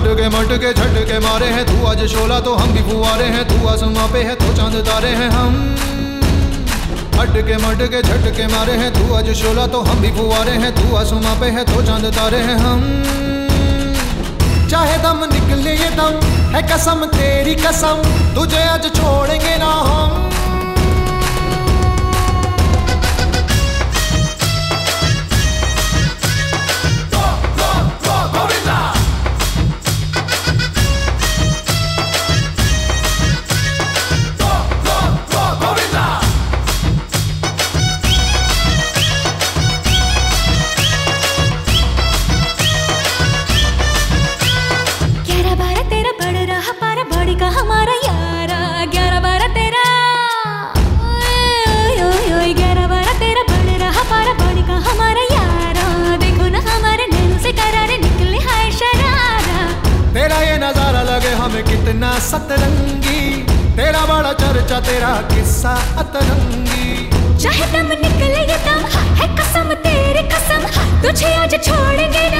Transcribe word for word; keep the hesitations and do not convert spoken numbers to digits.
मटके मटके झटके मारे हैं, तू आज शोला तो हम भी फुवारे हैं, तू आसमां पे है तो चांद तारे हैं हम। मटके मटके झटके मारे हैं, तू आज शोला तो हम भी फुवारे हैं, तू आसमां पे है तो चांद तारे हैं हम। चाहे दम निकले ये दम है कसम तेरी कसम, तुझे आज छोड़ेंगे ना हम। हमारा यारा ग्यारह बारह तेरा, ग्यारह बारह तेरा बढ़ रहा पारा बड़ी का हमारा यारा। देखो ना हमारे नैनों से करारे निकले हाय शरारा। तेरा ये नजारा लगे हमें कितना सतरंगी, तेरा बड़ा चर्चा तेरा किस्सा अतरंगी। चाहे दम निकले ये दम है कसम तेरी कसम, तुझे आज छोड़ेंगे